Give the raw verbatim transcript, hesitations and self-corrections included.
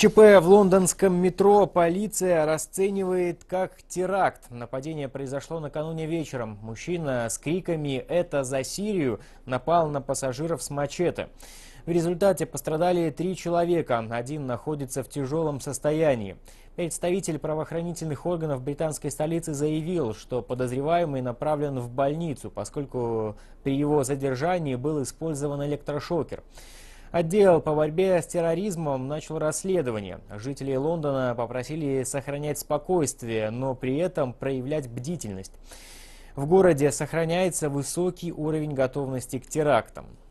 ЧП в лондонском метро полиция расценивает как теракт. Нападение произошло накануне вечером. Мужчина с криками «Это за Сирию!» напал на пассажиров с мачете. В результате пострадали три человека. Один находится в тяжелом состоянии. Представитель правоохранительных органов британской столицы заявил, что подозреваемый направлен в больницу, поскольку при его задержании был использован электрошокер. Отдел по борьбе с терроризмом начал расследование. Жители Лондона попросили сохранять спокойствие, но при этом проявлять бдительность. В городе сохраняется высокий уровень готовности к терактам.